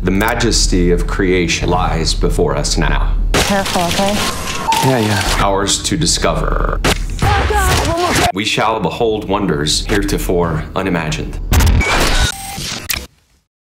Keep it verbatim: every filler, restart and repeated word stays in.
The majesty of creation lies before us now. Careful, okay? Yeah, yeah. Ours to discover. We shall behold wonders heretofore unimagined.